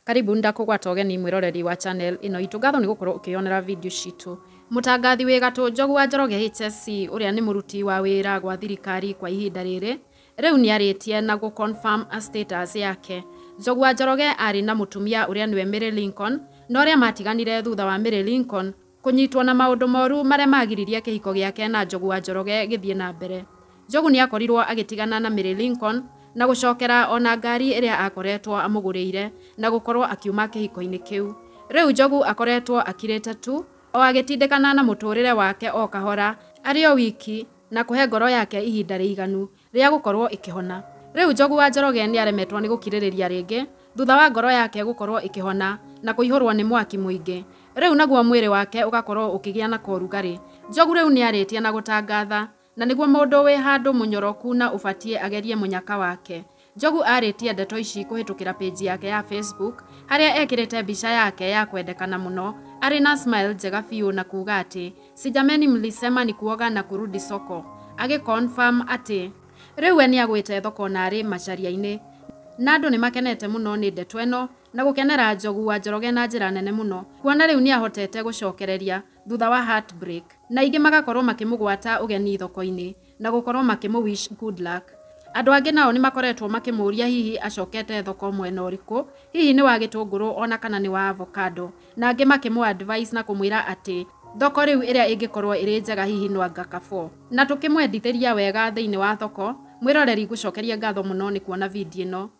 Karibu ndakugwata ũgeni mwĩroreri wa channel ĩno itũ. Ngatho nĩ gũkorwo ũkĩyonera video citũ. Mũtangathi wĩ gatũ Njogu wa Njoroge HSC ũrĩa nĩ mũruti wa wĩra gwa thirikari kwa ihinda rĩrĩ, rĩu nĩ arĩtie na gũ-confirm status yake. Njogu wa Njoroge arĩ na mũtumia ũrĩa nĩwe Mary Lincoln, na ũrĩa matiganire thutha wa Mary Lincoln kũnyitwo na maũndũ moru marĩa magiririe kĩhiko gĩake na Njogu wa Njoroge gĩthiĩ na mbere. Njogu nĩ akorirwo agĩtigana na Mary Lincoln na gũcokera ona ngari ĩrĩa akoretwo amũgũrĩire na gũkorwo akiuma kĩhiko-inĩ kĩu. Rĩu Njogu akoretwo akirĩte tu o agĩtindĩkana na mũtũrĩre wake o kahora arĩ o wiki na kũhe ngoro yake ihinda rĩiganu rĩa gũkorwo ĩkĩhona. Rĩu Njogu wa Njoroge nĩ aremetwo nĩ gũkirĩrĩria rĩngĩ thutha wa ngoro yake gũkorwo ĩkĩhona na kũihũrwo nĩ mwaki mũingĩ. Rĩu naguo mwĩrĩ wake ũgakorwo ũkĩgĩa na korugarĩ. Njogu rĩu nĩ arĩtie na gũtangatha na nĩguo mũndũ wĩ handũ mũnyoroku na ũbatie agerie mũnyaka wake. Njogu arĩtie ndeto ici kũhĩtũkĩra page yake ya Facebook harĩa ekĩrĩte mbica yake ya kwendekana mũno arĩ na smile njega biũ na kuuga atĩ sijameni mlisema ni kuoga na kurudi soko, agĩ-confirm atĩ rĩu we nĩ agwĩte thoko na arĩ macharia-inĩ, na andũ nĩ makenete mũno nĩ ndeto ĩno na gũkenera Njogu wa Njoroge na njĩra nene mũno, kuona rĩu nĩ ahotete gũcokereria thutha wa heartbreak, na ingĩ magakorwo makĩmũgwata ũgeni thoko-inĩ na gũkorwo makĩmũ-wish good luck. Andũ angĩ nao nĩ makoretwo makĩmũria hihi acokete thoko mwena ũrĩkũ, hihi nĩ wa gĩtũngũrũ ona kana nĩ wa avocado, na angĩ makĩmũ-advise na kũmwĩra atĩ thoko rĩu ĩrĩa ĩngĩkorwo ĩrĩ njega hihi no anga Kabo. Na tũkĩmwendithĩria wega thĩinĩ wa thoko, mwĩroreri ngũcokeria ngatho mũno nĩ kuona video ĩno.